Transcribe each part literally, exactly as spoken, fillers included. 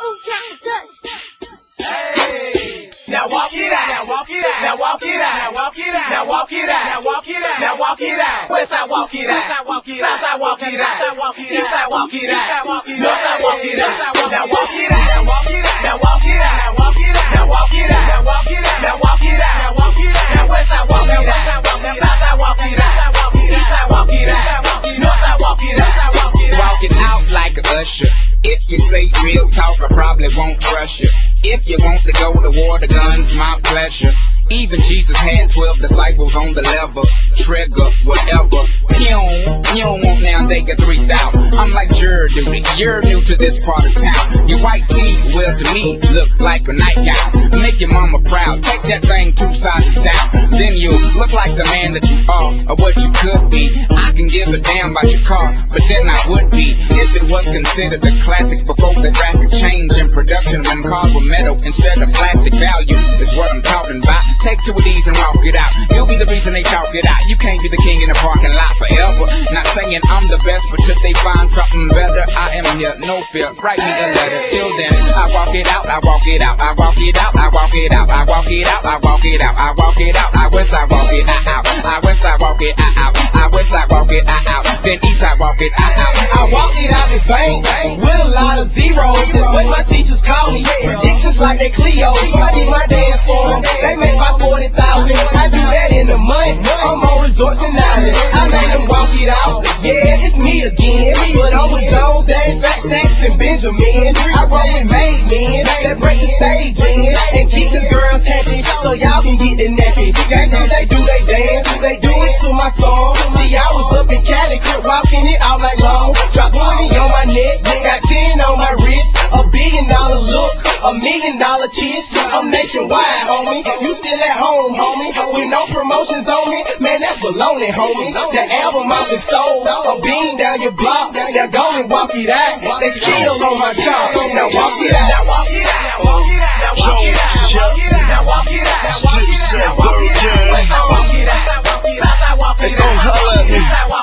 Hey, now walk it out. Now walk it out. Now walk it out. Now walk it out. Now walk it out. Now walk it out. Now walk it out. Westside walk it out. Southside walk it out. Southside walk it out. Eastside walk it out. Northside walk it out. Now walk it out. Now walk it out. Now walk it out. Now walk it out. Now walk it out. Now walk it out. Now walk it out. Now walk it out. Now Westside walk it out. Southside walk it out. Eastside walk it out. Northside walk it out. Walk it out like a usher. If you say real talk, I probably won't crush you. If you want to go to war, the gun's my pleasure. Even Jesus had twelve disciples on the level. Trigger, whatever. You don't, you don't want now they get three thousand. I'm like jury, you're new to this part of town. Your white tee, well to me, look like a nightgown. Make your mama proud, take that thing two sizes down. Then you look like the man that you are, or what you could be. I can give a damn about your car, but then I would be if it was considered a classic before the drastic change in production when cars were metal instead of plastic. Value is what I'm talking about. Take two of these and walk it out. You'll be the reason they talk it out. You can't be the king in the parking lot forever. Not saying I'm the best, but till they find something better, I am here, no fear. Write me a letter. Till then, I walk it out, I walk it out, I walk it out, I walk it out, I walk it out, I walk it out, I walk it out, I west I walk it out, I west I walk it out, I west I walk it out, then east I walk it out. I walk it out in vain with a lot of zeros. That's what my teachers call me. Predictions like they Cleo. So I did my dance for them. They make my forty thousand. I do that in a month. I'm on resorts and islands. I made them walk it out. Yeah, it's me again. But I'm with Jones, Dave, Fat Sacks, and Benjamin. I roll with made men that break the stage in and keep the girls happy so y'all can get the naked. Gangsters, they do they dance, they do it to my song. See, I was up in Cali, quit rocking it all night long. Drop twenty on my neck, got ten on my wrist. A billion dollar look, a million dollar kiss. I'm nationwide, homie. You still at home, homie. With no promotions on me, man, that's baloney, homie. The album out is sold. I'm beating down your block. Now go and walk it out. They still on my job. Now walk it out. Now walk it out. Now walk it out. Now walk it out. Now walk it out. Now walk it out. Now walk it out. Now walk it out. Now walk it out. They gon' holler at me.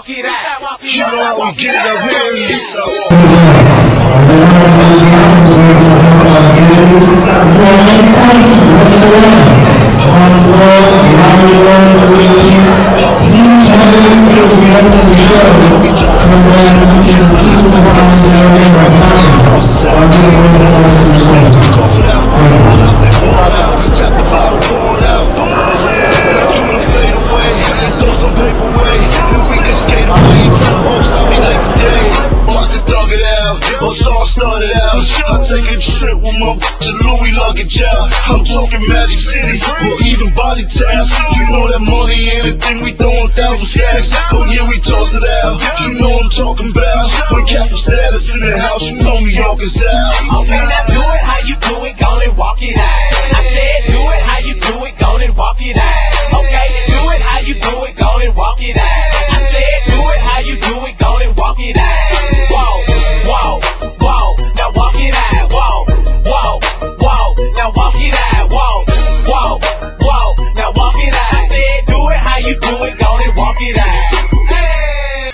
You know how we get it up here. So. Started out, I take a trip with my to Louis luggage out. I'm talking Magic City or even Body Town. You know that money ain't a thing, we throwing thousand stacks. Oh yeah, we toss it out. You know I'm talking about when capital status in the house. You know New York is out. Okay, now do it how you do it, go and walk it out. I said do it how you do it, go and walk it out. Okay, do it how you do it, go and walk it out. I said do it how you do it, go and walk it out. Whoa, whoa. Now walk it out, whoa, whoa, whoa. Now walk it out, whoa, whoa, whoa. Now walk it out. I said do it how you do it, go and walk it out. Hey.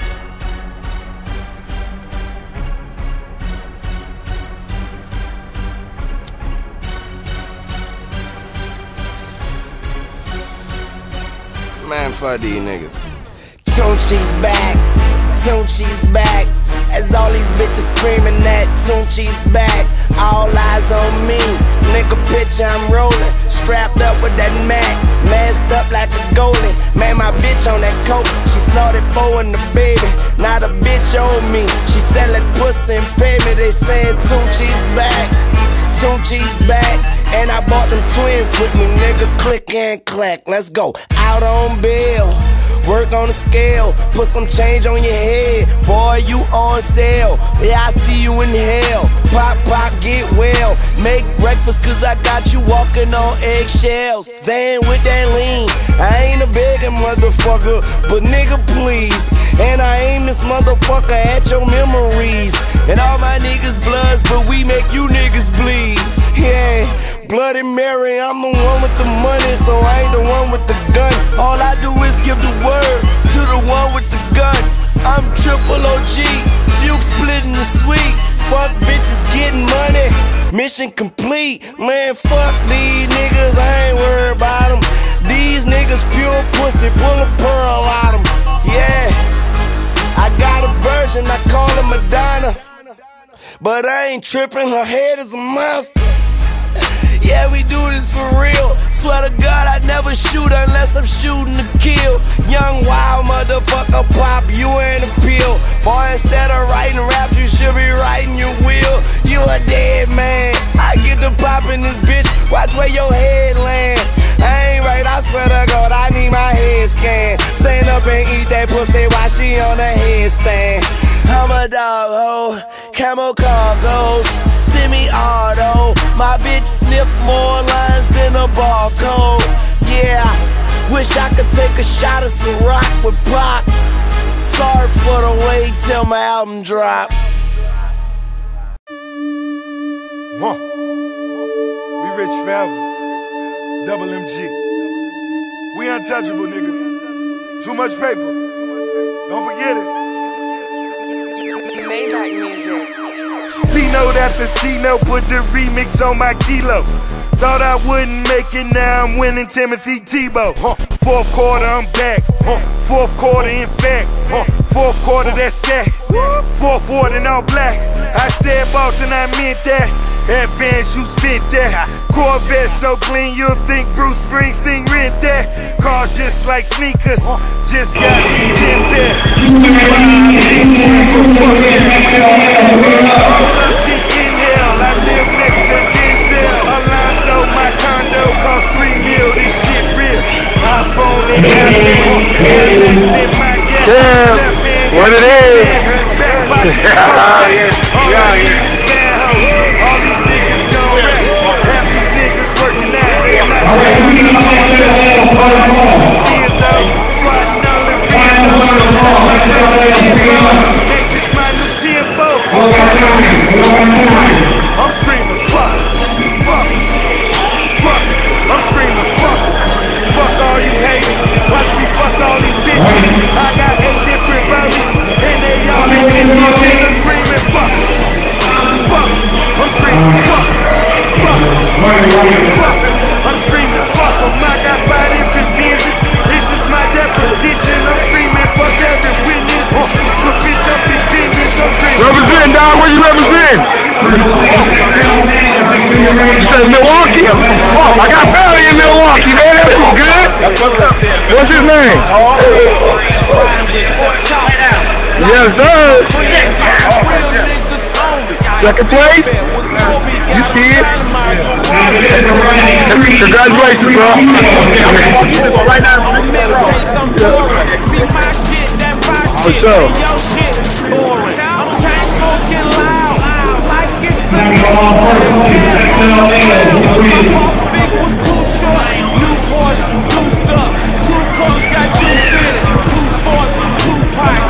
Man, fuck these niggas. Tunechi's back, Tunechi's back. As all these bitches screaming that Tunechi's back. All eyes on me, nigga picture I'm rolling. Strapped up with that Mac, masked up like a goalie. Man, my bitch on that coke, she snorted four in the baby. Not a bitch on me, she selling pussy and pay me. They saying Tunechi's back, Tunechi's back. And I bought them twins with me, nigga, click and clack. Let's go, out on bail. Work on the scale, put some change on your head. Boy, you on sale, yeah, I see you in hell. Pop, pop, get well. Make breakfast cause I got you walking on eggshells. Zan with that lean, I ain't a begging motherfucker, but nigga please. And I aim this motherfucker at your memories. And all my niggas bloods, but we make you niggas bleed. Yeah, Bloody Mary, I'm the one with the money, so I ain't the one with the gun. All I do is give the word to the one with the gun. I'm triple O G, Fuke splitting the sweet. Fuck bitches getting money, mission complete. Man, fuck these niggas, I ain't worried about them. These niggas pure pussy, pull a pearl out them. Yeah, I got a virgin, I call her Madonna. But I ain't tripping, her head is a monster. Yeah, we do this for real. Swear to God, I never shoot unless I'm shooting to kill. Young wild motherfucker pop, you ain't a pill. Boy, instead of writing raps, you should be writing your will. You a dead man. I get to popping this bitch, watch where your head land. I ain't right, I swear to God, I need my head scanned. Stand up and eat that pussy while she on the headstand. I'm a dog ho, camo cargoes, semi-auto. My bitch sniff more lines than a barcode. Yeah, wish I could take a shot of Ciroc with Pac. Sorry for the wait till my album drop. Huh. We rich forever. Double M G. We untouchable, nigga. Too much paper. Don't forget it. Maybach music. C-note after C-note, put the remix on my kilo. Thought I wouldn't make it, now I'm winning Timothy Tebow. Huh. Fourth quarter, I'm back. Huh. Fourth quarter, in fact. Huh. Fourth quarter, that's sack. Fourth quarter, all black. I said boss and I meant that. Advance, you spent that. Corvette so clean, you'll think Bruce Springsteen rent that. Cars just like sneakers, just got me ten pair. Hold up, think inhale, I live next to Denzel. Alonzo, my condo cost three mil, this shit real. iPhone and Apple, Airmax in my gap. Left hand, what it is? Back pocket, post-its. All I need is bad hoes. All these niggas gon' rap. Half these niggas working out, they not ready to bend up. All I need is Benzos, swatting all the Benzos. That's my new tempo. Make this my new tempo. I'm screaming fuck, fuck, fuck. I'm screaming fuck, fuck all you haters. Watch me fuck all these bitches. I got eight different bodies, and they all making this shit. I'm screaming fuck, fuck. I'm screaming fuck, fuck, fuck. I'm screaming fuck 'em. I got five different business. This is my deposition. I'm screaming fuck every witness. The bitch up in business. I'm screaming. Represent, dog. Where you represent? You said Milwaukee. Oh, I got family in Milwaukee, man. That's good. What's his name? Yes, sir. Second place? You kid? Congratulations, bro. Right now. What's up? I'm chain smoking loud, like it's a figure was too short. New Porsche, boosted up. Two cars got juice in it. Two forks, two pots.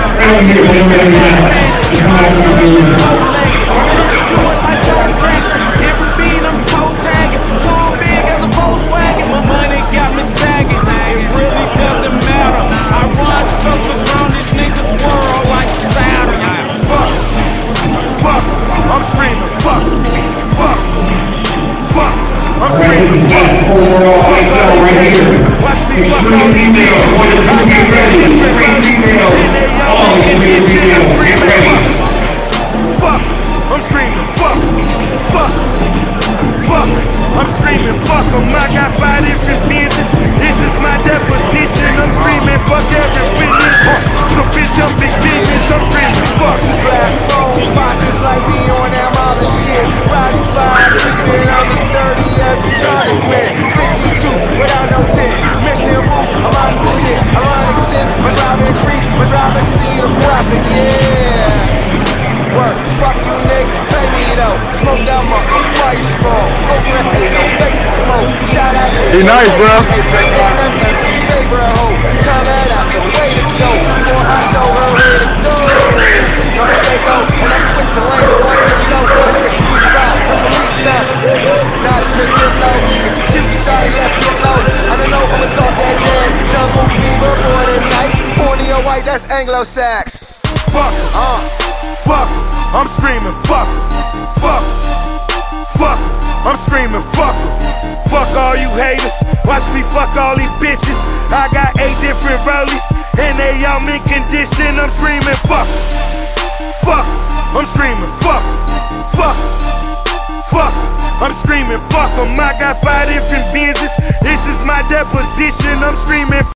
Just do it like Don Jackson. Every beat I'm toe tagging. Tall big as a Volkswagen. My money got me sagging. It really doesn't matter. I run circles around this nigga's world like Saturn. Fuck, fuck. I'm screaming fuck, fuck, fuck. I'm screaming fuck, fuck all these bitches. Watch me fuck all these bitches. I got that different bodies, and they all making this shit. I'm screaming fuck, fuck. I'm screaming fuck, fuck, fuck. I'm screaming fuck 'em. I got five different business. This is my deposition. I'm screaming fuck every witness. The bitch up big business. I'm screaming fuck. Black phone, boxes like he on that mother shit. Riding five, thinking I'm as dirty as a darkest man. sixty-two without no tint. Mission roof, I'm on new shit. Ironic sense, my drive increase, my drive see the profit, yeah. Work, fuck you niggas, pay me though. Smoked out my fire strong. Over ain't no basic smoke. Shout out to He nice, bro. Favorite hoe. Tell that I some way to go before I show her where to go. No mistake though, and I'm switching lanes at one six oh. A nigga choose five, the police side. Now it's just get low. If you cute, shawty, let's get low. I don't know I'ma talk that jazz. Jungle fever for the night. Horny or white, that's Anglo-Sax. Fuck, uh, fuck. I'm screaming fuck, fuck, fuck. I'm screaming fuck em. Fuck all you haters, watch me fuck all these bitches. I got eight different rollies, and they all mint condition. I'm screaming fuck em. Fuck em. I'm screaming fuck em. Fuck em. Fuck em. I'm screaming fuck em. I got five different business. This is my deposition. I'm screaming